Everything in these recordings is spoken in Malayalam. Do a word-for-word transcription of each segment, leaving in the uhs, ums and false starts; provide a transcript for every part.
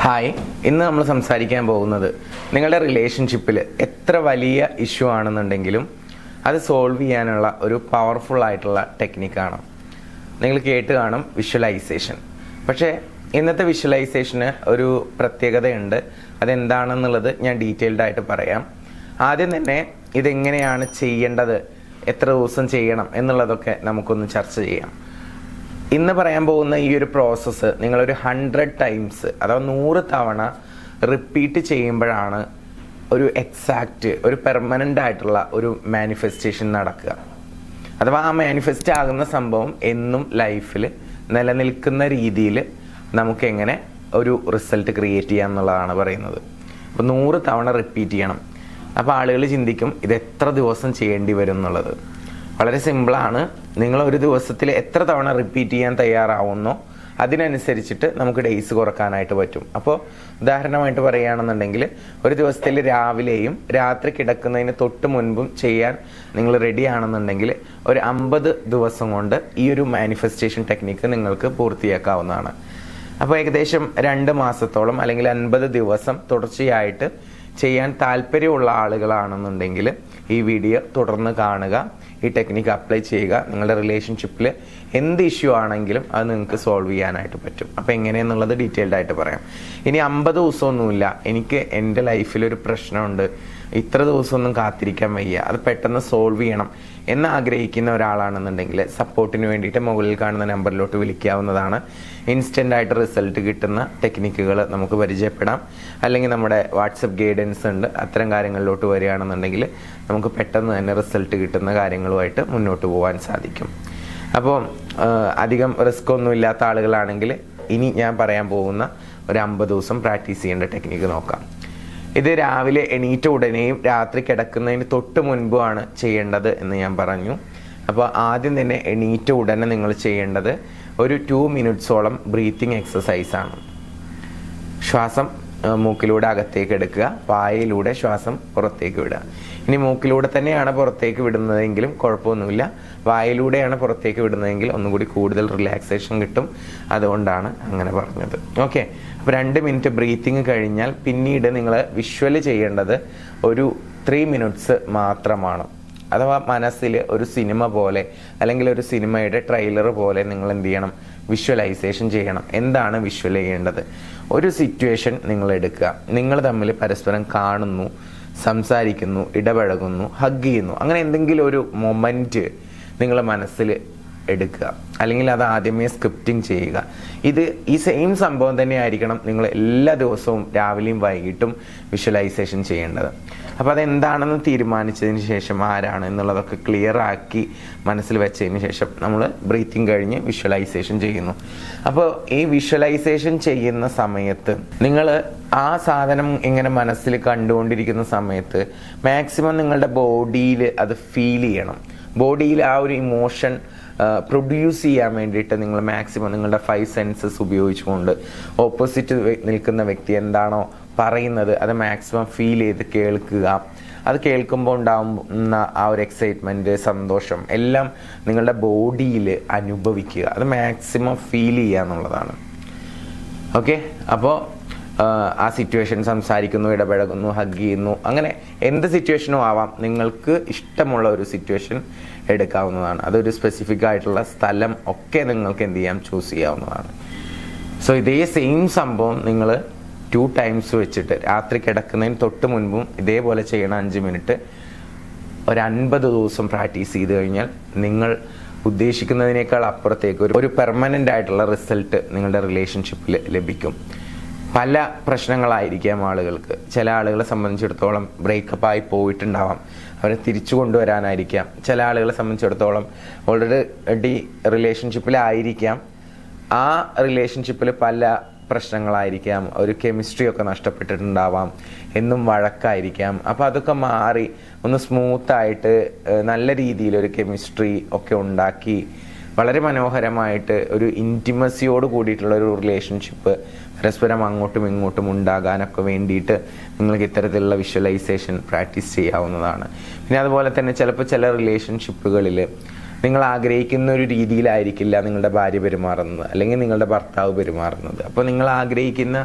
ഹായ്, ഇന്ന് നമ്മൾ സംസാരിക്കാൻ പോകുന്നത് നിങ്ങളുടെ റിലേഷൻഷിപ്പിൽ എത്ര വലിയ ഇഷ്യൂ ആണെന്നുണ്ടെങ്കിലും അത് സോൾവ് ചെയ്യാനുള്ള ഒരു പവർഫുൾ ആയിട്ടുള്ള ടെക്നിക്കാണ്. നിങ്ങൾ കേട്ട് കാണും വിഷ്വലൈസേഷൻ. പക്ഷേ ഇന്നത്തെ വിഷ്വലൈസേഷന് ഒരു പ്രത്യേകതയുണ്ട്. അതെന്താണെന്നുള്ളത് ഞാൻ ഡീറ്റെയിൽഡ് ആയിട്ട് പറയാം. ആദ്യം തന്നെ ഇതെങ്ങനെയാണ് ചെയ്യേണ്ടത്, എത്ര ദിവസം ചെയ്യണം എന്നുള്ളതൊക്കെ നമുക്കൊന്ന് ചർച്ച ചെയ്യാം. ഇന്ന് പറയാൻ പോകുന്ന ഈ ഒരു പ്രോസസ്സ് നിങ്ങളൊരു ഹൺഡ്രഡ് ടൈംസ് അഥവാ നൂറ് തവണ റിപ്പീറ്റ് ചെയ്യുമ്പോഴാണ് ഒരു എക്സാക്റ്റ് ഒരു പെർമനൻ്റ് ആയിട്ടുള്ള ഒരു മാനിഫെസ്റ്റേഷൻ നടക്കുക. അഥവാ ആ മാനിഫെസ്റ്റ് ആകുന്ന സംഭവം എന്നും ലൈഫിൽ നിലനിൽക്കുന്ന രീതിയിൽ നമുക്ക് എങ്ങനെ ഒരു റിസൾട്ട് ക്രിയേറ്റ് ചെയ്യാം എന്നുള്ളതാണ് പറയുന്നത്. അപ്പോൾ നൂറ് തവണ റിപ്പീറ്റ് ചെയ്യണം. അപ്പോൾ ആളുകൾ ചിന്തിക്കും ഇത് എത്ര ദിവസം ചെയ്യേണ്ടി വരും എന്നുള്ളത്. വളരെ സിമ്പിളാണ്. നിങ്ങൾ ഒരു ദിവസത്തിൽ എത്ര തവണ റിപ്പീറ്റ് ചെയ്യാൻ തയ്യാറാവുന്നോ അതിനനുസരിച്ചിട്ട് നമുക്ക് ഡേയ്സ് കുറക്കാനായിട്ട് പറ്റും. അപ്പോൾ ഉദാഹരണമായിട്ട് പറയുകയാണെന്നുണ്ടെങ്കിൽ ഒരു ദിവസത്തിൽ രാവിലെയും രാത്രി കിടക്കുന്നതിന് തൊട്ട് മുൻപും ചെയ്യാൻ നിങ്ങൾ റെഡി ആണെന്നുണ്ടെങ്കിൽ ഒരു അമ്പത് ദിവസം കൊണ്ട് ഈ ഒരു മാനിഫെസ്റ്റേഷൻ ടെക്നിക്ക് നിങ്ങൾക്ക് പൂർത്തിയാക്കാവുന്നതാണ്. അപ്പോൾ ഏകദേശം രണ്ട് മാസത്തോളം അല്ലെങ്കിൽ അൻപത് ദിവസം തുടർച്ചയായിട്ട് ചെയ്യാൻ താല്പര്യമുള്ള ആളുകളാണെന്നുണ്ടെങ്കിൽ ഈ വീഡിയോ തുടർന്ന് കാണുക, ഈ ടെക്നിക്ക് അപ്ലൈ ചെയ്യുക. നിങ്ങളുടെ റിലേഷൻഷിപ്പിൽ എന്ത് ഇഷ്യൂ ആണെങ്കിലും അത് നിങ്ങൾക്ക് സോൾവ് ചെയ്യാനായിട്ട് പറ്റും. അപ്പോൾ എങ്ങനെയെന്നുള്ളത് ഡീറ്റെയിൽഡ് ആയിട്ട് പറയാം. ഇനി അമ്പത് ദിവസമൊന്നുമില്ല, എനിക്ക് എൻ്റെ ലൈഫിലൊരു പ്രശ്നമുണ്ട്, ഇത്ര ദിവസമൊന്നും കാത്തിരിക്കാൻ വയ്യ, അത് പെട്ടെന്ന് സോൾവ് ചെയ്യണം എന്ന് ആഗ്രഹിക്കുന്ന ഒരാളാണെന്നുണ്ടെങ്കിൽ സപ്പോർട്ടിന് വേണ്ടിയിട്ട് മുകളിൽ കാണുന്ന നമ്പറിലോട്ട് വിളിക്കാവുന്നതാണ്. ഇൻസ്റ്റൻ്റ് ആയിട്ട് റിസൾട്ട് കിട്ടുന്ന ടെക്നിക്കുകൾ നമുക്ക് പരിചയപ്പെടാം. അല്ലെങ്കിൽ നമ്മുടെ വാട്സപ്പ് ഗൈഡൻസ് ഉണ്ട്. അത്തരം കാര്യങ്ങളിലോട്ട് വരികയാണെന്നുണ്ടെങ്കിൽ നമുക്ക് പെട്ടെന്ന് തന്നെ റിസൾട്ട് കിട്ടുന്ന കാര്യങ്ങളുമായിട്ട് മുന്നോട്ട് പോകാൻ സാധിക്കും. അപ്പോൾ അധികം റിസ്ക് ഒന്നും ഇല്ലാത്ത ആളുകളാണെങ്കിൽ ഇനി ഞാൻ പറയാൻ പോകുന്ന ഒരു അമ്പത് ദിവസം പ്രാക്ടീസ് ചെയ്യേണ്ട ടെക്നിക്ക് നോക്കാം. ഇത് രാവിലെ എണീറ്റ ഉടനെയും രാത്രി കിടക്കുന്നതിന് തൊട്ട് മുൻപുമാണ് ചെയ്യേണ്ടത് എന്ന് ഞാൻ പറഞ്ഞു. അപ്പോൾ ആദ്യം തന്നെ എണീറ്റ ഉടനെ നിങ്ങൾ ചെയ്യേണ്ടത് ഒരു ടു മിനിറ്റ്സോളം ബ്രീത്തിങ് എക്സസൈസാണ്. ശ്വാസം മൂക്കിലൂടെ അകത്തേക്ക് എടുക്കുക, വായയിലൂടെ ശ്വാസം പുറത്തേക്ക് വിടുക. ഇനി മൂക്കിലൂടെ തന്നെയാണ് പുറത്തേക്ക് വിടുന്നതെങ്കിലും കുഴപ്പമൊന്നുമില്ല. വായയിലൂടെയാണ് പുറത്തേക്ക് വിടുന്നതെങ്കിൽ ഒന്നും കൂടി കൂടുതൽ റിലാക്സേഷൻ കിട്ടും. അതുകൊണ്ടാണ് അങ്ങനെ പറഞ്ഞത്. ഓക്കെ, അപ്പോൾ രണ്ട് മിനിറ്റ് ബ്രീത്തിങ് കഴിഞ്ഞാൽ പിന്നീട് നിങ്ങൾ വിഷ്വൽ ചെയ്യേണ്ടത് ഒരു ത്രീ മിനിറ്റ്സ് മാത്രമാണ്. അഥവാ മനസ്സിൽ ഒരു സിനിമ പോലെ അല്ലെങ്കിൽ ഒരു സിനിമയുടെ ട്രെയിലർ പോലെ നിങ്ങൾ എന്ത് ചെയ്യണം, വിഷ്വലൈസേഷൻ ചെയ്യണം. എന്താണ് വിഷ്വൽ ചെയ്യേണ്ടത്? ഒരു സിറ്റുവേഷൻ നിങ്ങൾ എടുക്കുക. നിങ്ങൾ തമ്മിൽ പരസ്പരം കാണുന്നു, സംസാരിക്കുന്നു, ഇടപഴകുന്നു, ഹഗ് ചെയ്യുന്നു, അങ്ങനെ എന്തെങ്കിലും ഒരു മൊമെന്റ് നിങ്ങൾ മനസ്സിൽ എടുക്കുക. അല്ലെങ്കിൽ അത് ആദ്യമേ സ്ക്രിപ്റ്റിംഗ് ചെയ്യുക. ഇത് ഈ സെയിം സംഭവം തന്നെ ആയിരിക്കണം നിങ്ങൾ എല്ലാ ദിവസവും രാവിലെയും വൈകിട്ടും വിഷ്വലൈസേഷൻ ചെയ്യേണ്ടത്. അപ്പോൾ അതെന്താണെന്ന് തീരുമാനിച്ചതിന് ശേഷം ആരാണ് എന്നുള്ളതൊക്കെ ക്ലിയർ ആക്കി മനസ്സിൽ വെച്ചതിന് ശേഷം നമ്മൾ ബ്രീത്തിങ് കഴിഞ്ഞ് വിഷ്വലൈസേഷൻ ചെയ്യുന്നു. അപ്പോൾ ഈ വിഷ്വലൈസേഷൻ ചെയ്യുന്ന സമയത്ത് നിങ്ങൾ ആ സാധനം ഇങ്ങനെ മനസ്സിൽ കണ്ടുകൊണ്ടിരിക്കുന്ന സമയത്ത് മാക്സിമം നിങ്ങളുടെ ബോഡിയിൽ അത് ഫീൽ ചെയ്യണം. ബോഡിയിൽ ആ ഒരു ഇമോഷൻ പ്രൊഡ്യൂസ് ചെയ്യാൻ വേണ്ടിയിട്ട് നിങ്ങൾ മാക്സിമം നിങ്ങളുടെ ഫൈവ് സെൻസസ് ഉപയോഗിച്ചുകൊണ്ട് ഓപ്പോസിറ്റ് നിൽക്കുന്ന വ്യക്തി എന്താണോ പറയുന്നത് അത് മാക്സിമം ഫീൽ ചെയ്ത് കേൾക്കുക. അത് കേൾക്കുമ്പോൾ ഉണ്ടാകുന്ന ആ ഒരു എക്സൈറ്റ്മെൻറ്റ്, സന്തോഷം എല്ലാം നിങ്ങളുടെ ബോഡിയിൽ അനുഭവിക്കുക. അത് മാക്സിമം ഫീൽ ചെയ്യുക എന്നുള്ളതാണ്. ഓക്കെ, അപ്പോൾ ആ സിറ്റുവേഷൻ സംസാരിക്കുന്നു, ഇടപഴകുന്നു, ഹഗ് ചെയ്യുന്നു, അങ്ങനെ എന്ത് സിറ്റുവേഷനും ആവാം. നിങ്ങൾക്ക് ഇഷ്ടമുള്ള ഒരു സിറ്റുവേഷൻ എടുക്കാവുന്നതാണ്. അതൊരു സ്പെസിഫിക് ആയിട്ടുള്ള സ്ഥലം ഒക്കെ നിങ്ങൾക്ക് എന്ത് ചെയ്യാം, ചൂസ് ചെയ്യാവുന്നതാണ്. സോ ഇതേ സെയിം സംഭവം നിങ്ങൾ ടു ടൈംസ് വെച്ചിട്ട് രാത്രി കിടക്കുന്നതിന് തൊട്ട് മുൻപും ഇതേപോലെ ചെയ്യണം. അഞ്ച് മിനിറ്റ് ഒരു അൻപത് ദിവസം പ്രാക്ടീസ് ചെയ്ത് കഴിഞ്ഞാൽ നിങ്ങൾ ഉദ്ദേശിക്കുന്നതിനേക്കാൾ അപ്പുറത്തേക്ക് ഒരു ഒരു പെർമനൻ്റ് ആയിട്ടുള്ള റിസൾട്ട് നിങ്ങളുടെ റിലേഷൻഷിപ്പിൽ ലഭിക്കും. പല പ്രശ്നങ്ങളായിരിക്കാം ആളുകൾക്ക്. ചില ആളുകളെ സംബന്ധിച്ചിടത്തോളം ബ്രേക്കപ്പായി പോയിട്ടുണ്ടാവാം, അവരെ തിരിച്ചു കൊണ്ടുവരാനായിരിക്കാം. ചില ആളുകളെ സംബന്ധിച്ചിടത്തോളം ഓൾറെഡി റിലേഷൻഷിപ്പിലായിരിക്കാം. ആ റിലേഷൻഷിപ്പിൽ പല പ്രശ്നങ്ങളായിരിക്കാം, ഒരു കെമിസ്ട്രി ഒക്കെ നഷ്ടപ്പെട്ടിട്ടുണ്ടാവാം, എന്നും വഴക്കായിരിക്കാം. അപ്പോൾ അതൊക്കെ മാറി ഒന്ന് സ്മൂത്തായിട്ട് നല്ല രീതിയിലൊരു കെമിസ്ട്രി ഒക്കെ ഉണ്ടാക്കി വളരെ മനോഹരമായിട്ട് ഒരു ഇൻറ്റിമസിയോട് കൂടിയിട്ടുള്ള ഒരു റിലേഷൻഷിപ്പ് പരസ്പരം അങ്ങോട്ടും ഇങ്ങോട്ടും ഉണ്ടാകാനൊക്കെ വേണ്ടിയിട്ട് നിങ്ങൾക്ക് ഇത്തരത്തിലുള്ള വിഷ്വലൈസേഷൻ പ്രാക്ടീസ് ചെയ്യാവുന്നതാണ്. പിന്നെ അതുപോലെ തന്നെ ചിലപ്പോൾ ചില റിലേഷൻഷിപ്പുകളിൽ നിങ്ങൾ ആഗ്രഹിക്കുന്ന ഒരു രീതിയിലായിരിക്കില്ല നിങ്ങളുടെ ഭാര്യ പെരുമാറുന്നത് അല്ലെങ്കിൽ നിങ്ങളുടെ ഭർത്താവ് പെരുമാറുന്നത്. അപ്പോൾ നിങ്ങൾ ആഗ്രഹിക്കുന്ന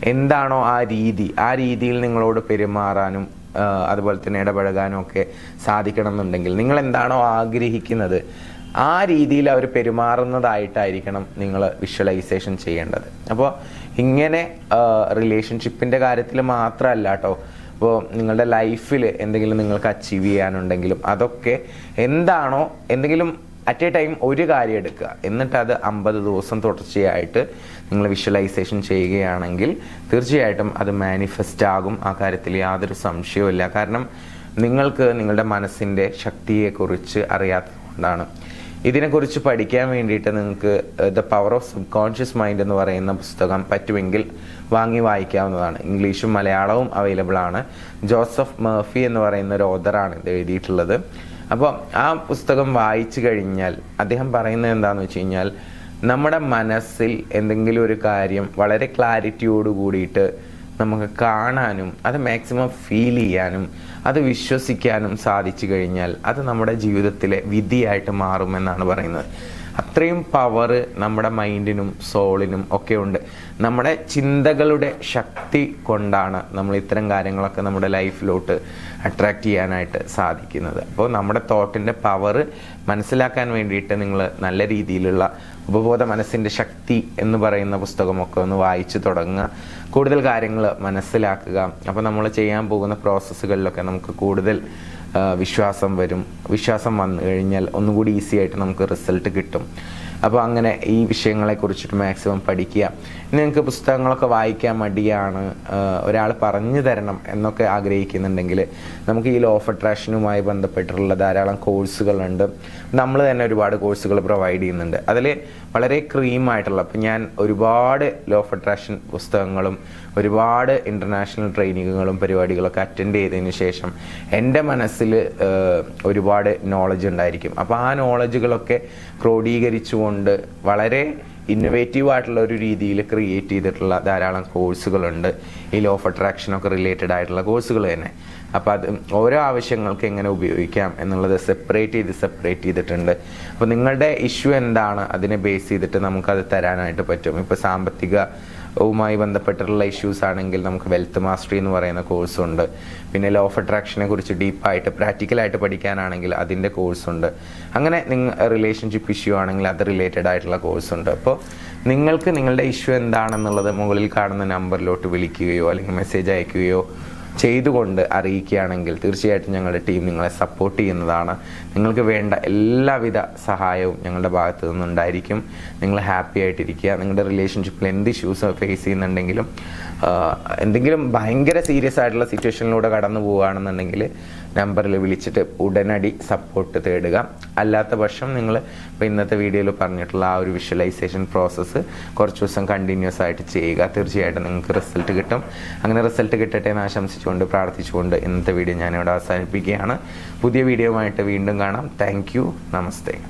എന്താണോ ആ രീതി, ആ രീതിയിൽ നിങ്ങളോട് പെരുമാറാനും അതുപോലെ തന്നെ ഇടപഴകാനും ഒക്കെ സാധിക്കണം എന്നുണ്ടെങ്കിൽ, നിങ്ങൾ എന്താണോ ആഗ്രഹിക്കുന്നത് ആ രീതിയിൽ അവർ പെരുമാറുന്നതായിട്ടായിരിക്കണം നിങ്ങൾ വിഷ്വലൈസേഷൻ ചെയ്യേണ്ടത്. അപ്പോൾ ഇങ്ങനെ റിലേഷൻഷിപ്പിൻ്റെ കാര്യത്തിൽ മാത്രമല്ല കേട്ടോ, അപ്പോൾ നിങ്ങളുടെ ലൈഫിൽ എന്തെങ്കിലും നിങ്ങൾക്ക് അച്ചീവ് ചെയ്യാനുണ്ടെങ്കിലും അതൊക്കെ എന്താണോ, എന്തെങ്കിലും അറ്റ് എ ടൈം ഒരു കാര്യം എടുക്കുക, എന്നിട്ട് അത് അമ്പത് ദിവസം തുടർച്ചയായിട്ട് നിങ്ങൾ വിഷ്വലൈസേഷൻ ചെയ്യുകയാണെങ്കിൽ തീർച്ചയായിട്ടും അത് മാനിഫെസ്റ്റ് ആകും. ആ കാര്യത്തിൽ യാതൊരു സംശയവുമില്ല. കാരണം നിങ്ങൾക്ക് നിങ്ങളുടെ മനസ്സിൻ്റെ ശക്തിയെക്കുറിച്ച് അറിയാത്തതുകൊണ്ടാണ്. ഇതിനെക്കുറിച്ച് പഠിക്കാൻ വേണ്ടിയിട്ട് നിങ്ങൾക്ക് the power of subconscious mind എന്ന് പറയുന്ന പുസ്തകം പറ്റുമെങ്കിൽ വാങ്ങി വായിക്കാവുന്നതാണ്. ഇംഗ്ലീഷും മലയാളവും അവൈലബിൾ ആണ്. ജോസഫ് മർഫി എന്ന് പറയുന്ന ഒരു ഓഥറാണ് ഇത് എഴുതിയിട്ടുള്ളത്. അപ്പോൾ ആ പുസ്തകം വായിച്ചു കഴിഞ്ഞാൽ അദ്ദേഹം പറയുന്നത് എന്താണെന്ന് വെച്ച് കഴിഞ്ഞാൽ, നമ്മുടെ മനസ്സിൽ എന്തെങ്കിലും ഒരു കാര്യം വളരെ ക്ലാരിറ്റിയോട് കൂടിയിട്ട് നമുക്ക് കാണാനും അത് മാക്സിമം ഫീൽ ചെയ്യാനും അത് വിശ്വസിക്കാനും സാധിച്ചു കഴിഞ്ഞാൽ അത് നമ്മുടെ ജീവിതത്തിലെ വിധിയായിട്ട് മാറുമെന്നാണ് പറയുന്നത്. അത്രയും പവർ നമ്മുടെ മൈൻഡിനും സോളിനും ഒക്കെ ഉണ്ട്. നമ്മുടെ ചിന്തകളുടെ ശക്തി കൊണ്ടാണ് നമ്മൾ ഇത്തരം കാര്യങ്ങളൊക്കെ നമ്മുടെ ലൈഫിലോട്ട് അട്രാക്റ്റ് ചെയ്യാനായിട്ട് സാധിക്കുന്നത്. അപ്പോൾ നമ്മുടെ തോട്ടിൻ്റെ പവർ മനസ്സിലാക്കാൻ വേണ്ടിയിട്ട് നിങ്ങൾ നല്ല രീതിയിലുള്ള ഉപബോധ മനസ്സിൻ്റെ ശക്തി എന്ന് പറയുന്ന പുസ്തകമൊക്കെ ഒന്ന് വായിച്ചു തുടങ്ങുക, കൂടുതൽ കാര്യങ്ങൾ മനസ്സിലാക്കുക. അപ്പോൾ നമ്മൾ ചെയ്യാൻ പോകുന്ന പ്രോസസ്സുകളിലൊക്കെ നമുക്ക് കൂടുതൽ വിശ്വാസം വരും. വിശ്വാസം വന്നു കഴിഞ്ഞാൽ ഒന്നുകൂടി ഈസി ആയിട്ട് നമുക്ക് റിസൾട്ട് കിട്ടും. അപ്പോൾ അങ്ങനെ ഈ വിഷയങ്ങളെ കുറിച്ചിട്ട് മാക്സിമം പഠിക്കുക. നിങ്ങൾക്ക് പുസ്തകങ്ങളൊക്കെ വായിക്കാൻ മടിയാണ്, ഒരാൾ പറഞ്ഞു തരണം എന്നൊക്കെ ആഗ്രഹിക്കുന്നുണ്ടെങ്കിൽ നമുക്ക് ഈ ലോ ഓഫ് അട്രാക്ഷനുമായി ബന്ധപ്പെട്ടിട്ടുള്ള ധാരാളം കോഴ്സുകളുണ്ട്. നമ്മൾ തന്നെ ഒരുപാട് കോഴ്സുകൾ പ്രൊവൈഡ് ചെയ്യുന്നുണ്ട്. അതിൽ വളരെ ക്രീമായിട്ടുള്ള, അപ്പം ഞാൻ ഒരുപാട് ലോ ഓഫ് അട്രാക്ഷൻ പുസ്തകങ്ങളും ഒരുപാട് ഇൻ്റർനാഷണൽ ട്രെയിനിങ്ങുകളും പരിപാടികളൊക്കെ അറ്റൻഡ് ചെയ്തതിന് ശേഷം എൻ്റെ മനസ്സിൽ ഒരുപാട് നോളജ് ഉണ്ടായിരിക്കും. അപ്പോൾ ആ നോളജുകളൊക്കെ ക്രോഡീകരിച്ചുകൊണ്ട് വളരെ ഇന്നോവേറ്റീവ് ആയിട്ടുള്ള ഒരു രീതിയിൽ ക്രിയേറ്റ് ചെയ്തിട്ടുള്ള ധാരാളം കോഴ്സുകളുണ്ട്. ഈ ലോ ഓഫ് അട്രാക്ഷനൊക്കെ റിലേറ്റഡ് ആയിട്ടുള്ള കോഴ്സുകൾ തന്നെ. അപ്പോൾ അത് ഓരോ ആവശ്യങ്ങൾക്ക് എങ്ങനെ ഉപയോഗിക്കാം എന്നുള്ളത് സെപ്പറേറ്റ് ചെയ്ത് സെപ്പറേറ്റ് ചെയ്തിട്ടുണ്ട്. അപ്പോൾ നിങ്ങളുടെ ഇഷ്യൂ എന്താണ് അതിനെ ബേസ് ചെയ്തിട്ട് നമുക്കത് തരാനായിട്ട് പറ്റും. ഇപ്പോൾ സാമ്പത്തികവുമായി ബന്ധപ്പെട്ടിട്ടുള്ള ഇഷ്യൂസ് ആണെങ്കിൽ നമുക്ക് വെൽത്ത് മാസ്റ്ററി എന്ന് പറയുന്ന കോഴ്സുണ്ട്. പിന്നെ ലോ ഓഫ് അട്രാക്ഷനെ കുറിച്ച് ഡീപ്പായിട്ട് പ്രാക്ടിക്കലായിട്ട് പഠിക്കാനാണെങ്കിൽ അതിൻ്റെ കോഴ്സുണ്ട്. അങ്ങനെ നിങ്ങൾ റിലേഷൻഷിപ്പ് ഇഷ്യൂ ആണെങ്കിൽ അത് റിലേറ്റഡ് ആയിട്ടുള്ള കോഴ്സുണ്ട്. അപ്പോൾ നിങ്ങൾക്ക് നിങ്ങളുടെ ഇഷ്യൂ എന്താണെന്നുള്ളത് മുകളിൽ കാണുന്ന നമ്പറിലോട്ട് വിളിക്കുകയോ അല്ലെങ്കിൽ മെസ്സേജ് അയക്കുകയോ ചെയ്തുകൊണ്ട് അറിയിക്കുകയാണെങ്കിൽ തീർച്ചയായിട്ടും ഞങ്ങളുടെ ടീം നിങ്ങളെ സപ്പോർട്ട് ചെയ്യുന്നതാണ്. നിങ്ങൾക്ക് വേണ്ട എല്ലാവിധ സഹായവും ഞങ്ങളുടെ ഭാഗത്തു നിന്നുണ്ടായിരിക്കും. നിങ്ങൾ ഹാപ്പി ആയിട്ടിരിക്കുക. നിങ്ങളുടെ റിലേഷൻഷിപ്പിൽ എന്ത് ഇഷ്യൂസ് ഫേസ് ചെയ്യുന്നുണ്ടെങ്കിലും, എന്തെങ്കിലും ഭയങ്കര സീരിയസ് ആയിട്ടുള്ള സിറ്റുവേഷനിലൂടെ കടന്നു പോവുകയാണെന്നുണ്ടെങ്കിൽ നമ്പറിൽ വിളിച്ചിട്ട് ഉടനടി സപ്പോർട്ട് തേടുക. അല്ലാത്ത പക്ഷം നിങ്ങൾ ഇപ്പോൾ ഇന്നത്തെ വീഡിയോയിൽ പറഞ്ഞിട്ടുള്ള ആ ഒരു വിഷ്വലൈസേഷൻ പ്രോസസ്സ് കുറച്ച് ദിവസം കണ്ടിന്യൂസ് ആയിട്ട് ചെയ്യുക. തീർച്ചയായിട്ടും നിങ്ങൾക്ക് റിസൾട്ട് കിട്ടും. അങ്ങനെ റിസൾട്ട് കിട്ടട്ടെ എന്ന് ആശംസിച്ചുകൊണ്ട് പ്രാർത്ഥിച്ചുകൊണ്ട് ഇന്നത്തെ വീഡിയോ ഞാനിവിടെ അവസാനിപ്പിക്കുകയാണ്. പുതിയ വീഡിയോയുമായിട്ട് വീണ്ടും കാണാം. Thank you. നമസ്തേ.